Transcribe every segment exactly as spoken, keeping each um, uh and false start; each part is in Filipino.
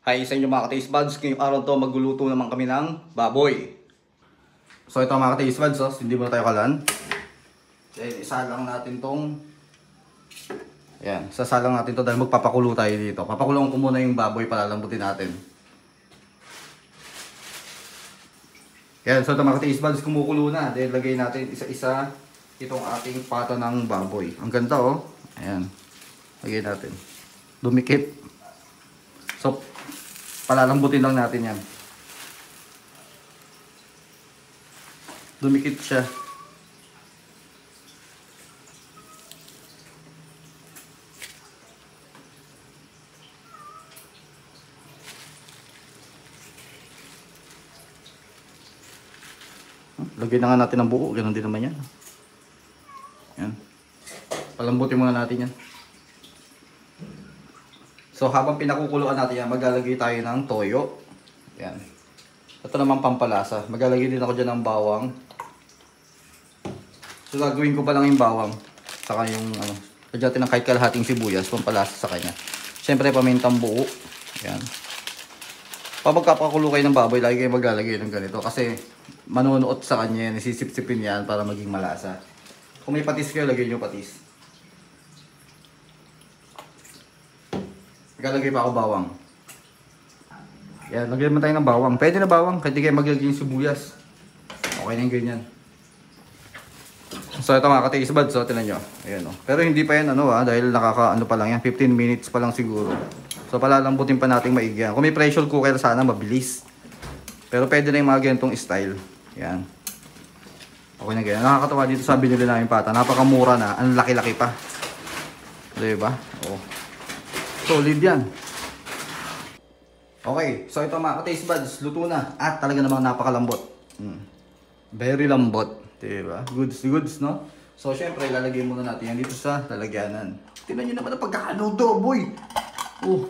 Hi sa inyo mga ka-taste buds, ngayong araw to magluluto naman kami ng baboy. So ito mga ka-taste buds, oh, hindi muna tayo kalan. Then isalang natin tong Ayan, sasalang natin to dahil magpapakulo tayo dito. Papakulong ko muna yung baboy, palalambutin natin. Ayan, so ito mga ka-taste buds, kumukulo na. Then lagay natin isa-isa itong ating pata ng baboy. Ang ganda oh. Ayan. Lagay natin. Dumikit. So palalambutin lang natin yan. Dumikit siya. Lagyan na nga natin ng buo. Ganon din naman yan. Yan. Palambutin muna natin yan. So habang pinakukuluan natin yan, maglalagay tayo ng toyo. Yan. Ito naman pampalasa. Maglalagay din ako dyan ng bawang. So gagawin ko pa lang yung bawang. Saka yung ano. Lagyan natin ng kahit kalahating sibuyas. Pampalasa sa kanya. Siyempre pamintang buo. Yan. Pag magkapakulo kayo ng baboy, lagi kayo maglalagay ng ganito. Kasi manunuot sa kanya yan. Isisip-sipin yan para maging malasa. Kung may patis kayo, lagay nyo patis. Maglalagay pa ako bawang. Yan, lagyan naman tayo ng bawang. Pwede na bawang, kahit di kayo maglagay yung sibuyas. Okay na yung ganyan. So ito mga ka-taste buds, so tinan nyo. Ayan, oh. Pero hindi pa yan ano ha, dahil nakaka ano pa lang yan, fifteen minutes pa lang siguro. So palalambutin pa natin maigi yan. Kung may pressure cooker sana mabilis. Pero pwede na yung mga ganitong style. Yan. Okay na ganyan. Nakakatawa dito sa binili namin pata. Napakamura na, ang laki-laki pa. Diba? Oh. Solid yan. Okay, so ito mga ka-taste buds, luto na. At talaga namang napakalambot. Mm. Very lambot. Diba? Goods, goods, no? So syempre, lalagay muna natin yan dito sa lalagyanan. Tingnan nyo naman ang pagkakaluto, boy! Oh.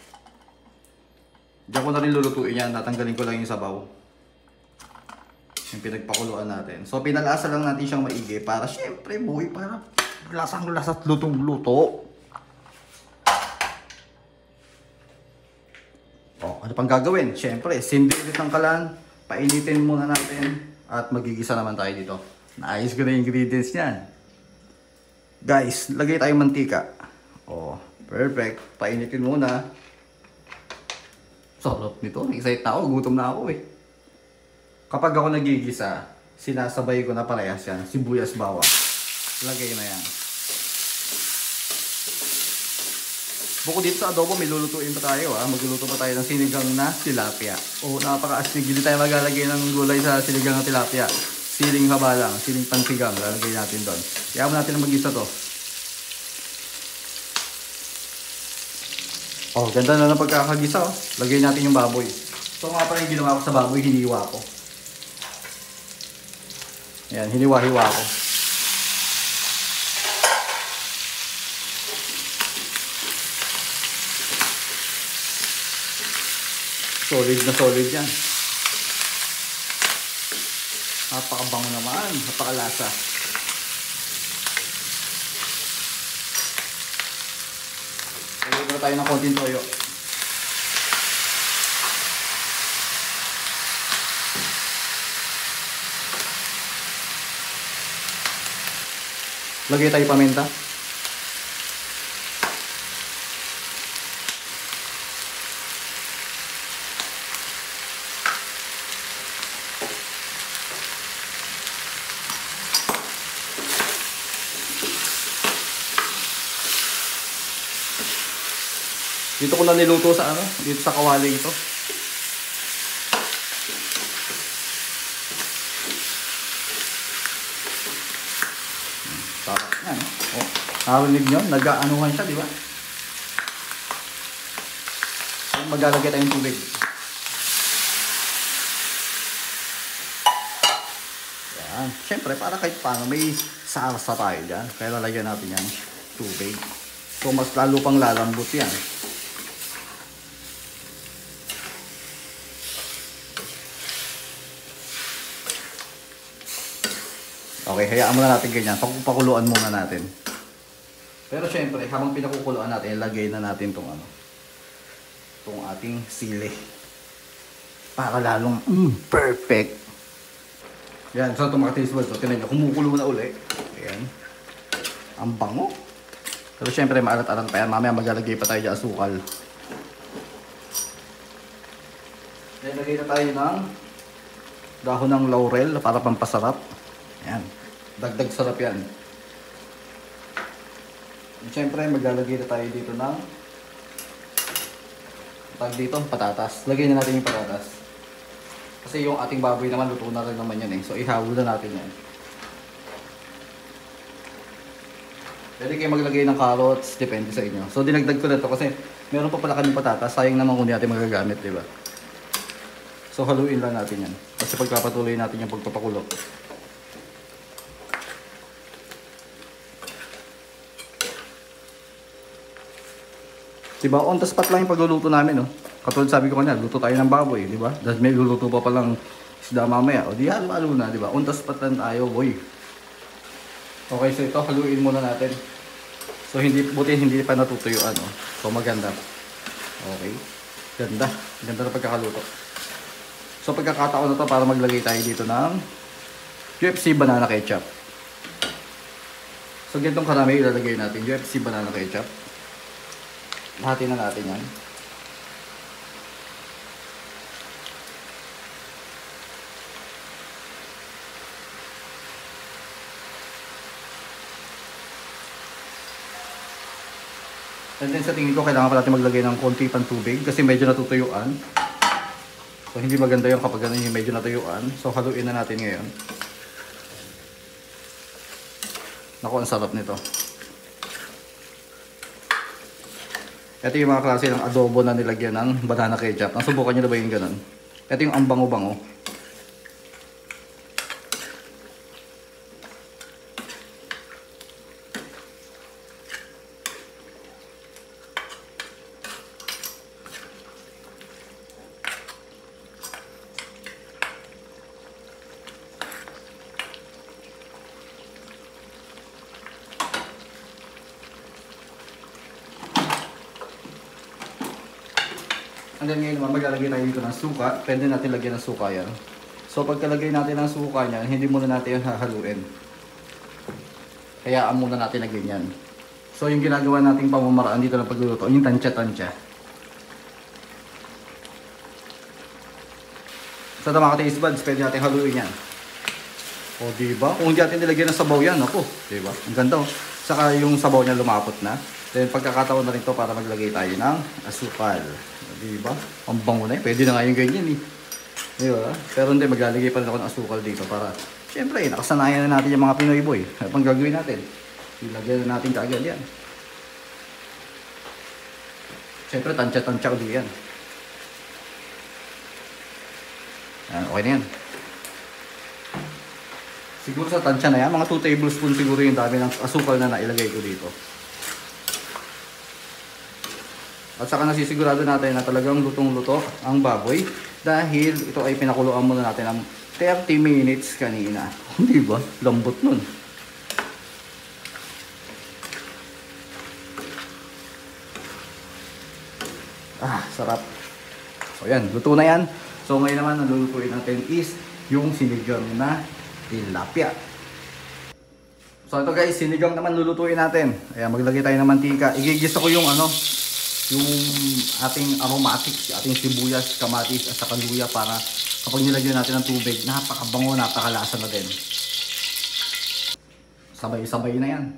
Diyan ko na rin lulutuin yan. Natanggalin ko lang yung sabaw. Yung pinagpakuluan natin. So pinalasa lang natin siyang maigi para syempre, boy, para lasang-lasat lutong-luto. Oh, ano pang gagawin? Siyempre, sindi ulit ng kalan, painitin muna natin, at magigisa naman tayo dito. Naayos ko na yung ingredients niyan. Guys, lagay tayong mantika. Oh, perfect. Painitin muna. Sarap nito. Excited na ako. Gutom na ako eh. Kapag ako nagigisa, sinasabay ko na parehas yan. Sibuyas, bawang. Lagay na yan. Bukod dito sa adobo, may lulutuin pa tayo ha. Magluluto pa tayo ng sinigang na tilapia. O, napaka-astig. Hindi tayo maglalagay ng gulay sa sinigang na tilapia. Siling haba lang, siling pansigang. Lalagay natin doon. Kaya mo natin na mag-isa to. Oh, ganda na ng pagkakagisa oh. Lagay natin yung baboy. So nga pala yung ginawa ko sa baboy, hiniwa ko. Ayan, hiniwa-hiwa ko. Solid na solid yan. Napakabango naman. Napakalasa. Lagyan na tayo ng konting toyo. Lagay tayo paminta. Dito ko na niluto sa ano, dito sa kawali ito. Sarap yan. Oh, narinig nyo, nag-aanuhan siya, di ba? Maglalagay tayong tubig. Yan. Siyempre, para kahit paano, may sarsa tayo dyan. Kaya lalagyan natin yan, tubig. So, mas lalo pang lalambot yan. Okay, hayaan muna natin ganyan. Pakukuluan muna natin. Pero syempre, habang pinakukuluan natin, ilagay na natin itong ano. itong ating sili. Para lalong mm, perfect. Yan, so ito mga taste buds. So, tinan nyo, kumukulo na uli. Ayan. Ang bango. Pero syempre, maalat-alat pa yan. Mamaya maglalagay pa tayo dyan asukal. Then, lagay na tayo ng dahon ng laurel para pampasarap. Ayan. Dagdag sarap yan. And syempre, maglalagay na tayo dito ng tag dito, patatas. Lagay na natin yung patatas. Kasi yung ating baboy naman, luto na rin naman yan eh. So, ihawol na natin yan. Pwede kayo maglagay ng carrots, depende sa inyo. So, dinagdag ko na to kasi meron pa pala kaming patatas. Sayang naman kung di natin magagamit, di ba? So, haluin lang natin yan. Kasi pagpapatuloy natin yung pagpapakulo. Diba? On the spot lang yung pagluluto namin, no? Katulad sabi ko kanina, luto tayo ng baboy, di ba? Dahil may luluto pa palang isda mamaya. O di halo-halo na, di ba? On the spot lang tayo, boy. Okay, so ito, haluin muna natin. So, hindi, buti hindi pa natutuyuan, no? So, maganda. Okay. Ganda. Ganda na pagkakaluto. So, pagkakataon na to para maglagay tayo dito ng U F C banana ketchup. So, ganitong karami ilalagay natin. U F C banana ketchup. Lahati na natin yan. And then sa tingin ko kailangan pa natin maglagay ng konti pang tubig kasi medyo natutuyuan. So hindi maganda yung kapag ganun yung medyo natuyuan. So haluin na natin ngayon. Naku, ang sarap nito. Ito yung mga klase ng adobo na nilagyan ng banana ketchup. Nasubukan nyo na ba yung ganun? Ito yung ang bango-bango. And then ngayon naman maglalagay tayo dito ng suka. Pwede natin lagyan ng suka yan. So pagkalagay natin ng suka niyan, hindi muna natin yung hahaluin. Hayaan muna natin na ganyan. So yung ginagawa nating pamamaraan dito ng pagluluto, yung tansya-tansya. So ito mga taste buds, pwede natin haluin yan. O diba? Kung hindi natin nilagyan ng sabaw yan, ako. Diba? Ang ganda o. Saka yung sabaw niya lumapot na. Then pagkakataon na rin to para maglagay tayo ng asukal. Diba? Ang bango na eh. Pwede na nga yung ganyan eh. Diba? Pero hindi, maglalagay pa rin ako ng asukal dito para, syempre, nakasanayan na natin yung mga Pinoy boy. Ano pang gagawin natin? Ilagyan na natin kaagad yan. Syempre, tansya-tansya ulit yan. Yan, okay na yan. Siguro sa tansya na yan, mga two tablespoons siguro yung dami ng asukal na nailagay ko dito. At saka nasisigurado natin na talagang lutong-luto ang baboy dahil ito ay pinakuluan muna natin ng thirty minutes kanina. Di ba? Lambot nun. Ah, sarap. So yan, luto na yan. So ngayon naman, ang lulutuin natin is yung sinigang na tilapia. So ito guys, sinigang naman lulutuin natin. Ayan, maglagay tayo ng mantika. Igigisa ko yung ano, yung ating aromatics, ating sibuyas, kamatis at saka luya para kapag nilagyan natin ng tubig, napakabango, napakalasa na din. Sabay-sabay na yan.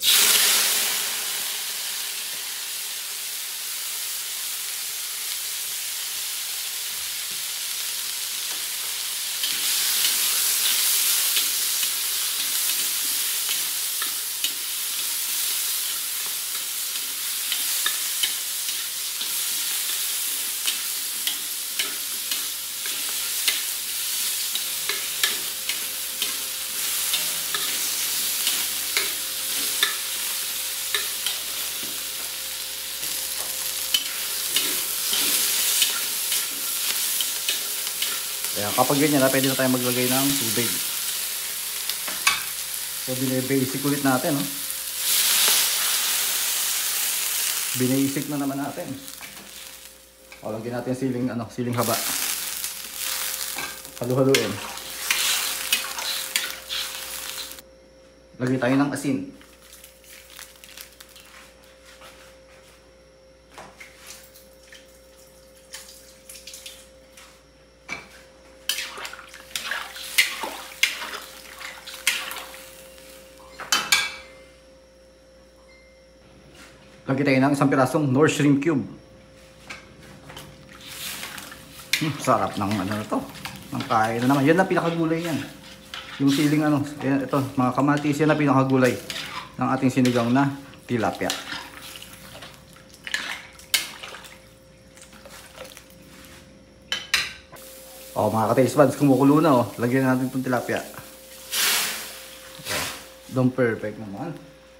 Kaya kapag ganyan na, pwede na tayo maglagay ng tubig. So, binibasic ulit natin, no? Binasic na naman natin. O, lagyan natin siling, ano, siling haba. Halu-haluin. Lagyan tayo ng asin. Lagyan tayo ng isang pirasong Knorr Shrimp Cube. Hmm, sarap ng ano na to. Ng kain na naman. Yan na pinakagulay yan. Yung siling ano, yan, ito, mga kamatis, yan na pinakagulay ng ating sinigang na tilapia. O, mga ka-taste buds, kumukulo na, oh. Lagyan natin itong tilapia. Okay. Don't perfect naman.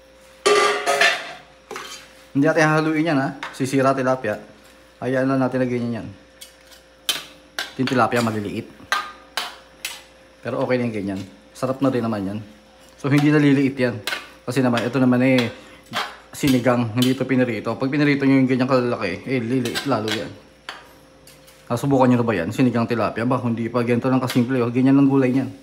Hindi natin hahaluin yan, ha. Sisira tilapia. Hayaan lang natin lagyan yan. Yung tilapia maliliit. Pero okay na yung ganyan. Sarap na rin naman yan. So hindi naliliit yan. Kasi naman, ito naman eh, sinigang. Hindi ito pinirito. Pag pinirito nyo yung ganyang kalalaki, eh, liliit lalo yan. Nasubukan nyo na ba yan? Sinigang tilapia. Ba, hindi pa ganito lang kasimple. Oh. Ganyan lang gulay niyan.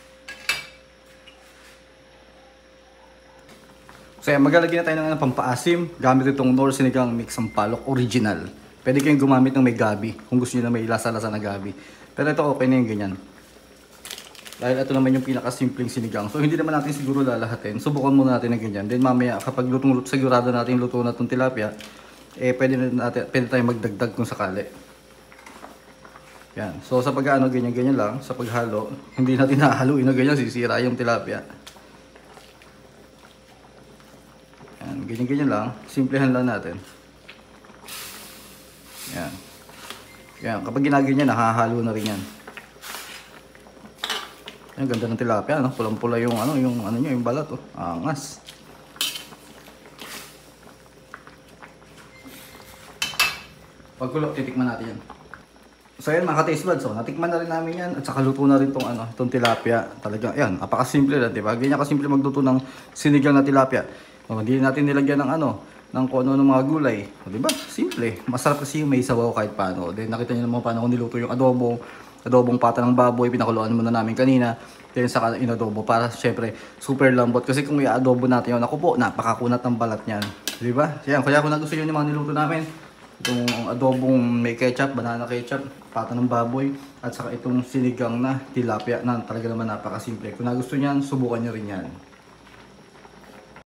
So yan, maglalagyan na tayo ng pampaasim gamit itong Knorr Sinigang Mix Sampalok Original. Pwede kayong gumamit ng may gabi kung gusto niyo na may lasa-lasa na gabi. Pero ito okay na yung ganyan. Dahil ito naman yung pinakasimpleng sinigang. So hindi naman natin siguro lalahatin. Subukan muna natin ng ganyan. Then mamaya kapag lutong sigurado natin yung luto na itong tilapia, eh pwede, na natin, pwede tayong magdagdag kung sakali. Yan. So sa pag-ano ganyan-ganyan lang, sa paghalo, hindi natin nahaluin na ganyan, sisira yung tilapia. Ganyan-ganyan lang, simplehan lang natin. Yan. Yan, kapag ginaganyan, nakahalo na rin yan. Yan, ganda ng tilapia, no? Pulang-pula yung ano, yung ano niya, yung balat, oh. Angas. Pagkulo, titikman natin yan. So yan, mga ka-taste buds, so natikman na rin namin yan at saka luto na rin tong ano, itong tilapia. Talagang, yan, napakasimple lang, di ba? Ganyan kasimple magluto ng sinigang na tilapia. O, hindi natin nilagyan ng ano, ng kung ano ng mga gulay. O, diba? Simple. Masarap kasi yung may sabaw kahit paano. Then nakita niyo naman paano kung niluto yung adobo. Adobong pata ng baboy. Pinakuluan muna namin kanina. Then saka inadobo para syempre super lambot. Kasi kung i-adobo natin yun, ako po, napakakunat ng balat niyan. Diba? Kaya, kaya kung nagustuhan nyo yung mga niluto namin, itong adobong may ketchup, banana ketchup, pata ng baboy, at saka itong sinigang na tilapia na talaga naman napakasimple. Kung nagustuhan nyo yan, subukan nyo rin yan.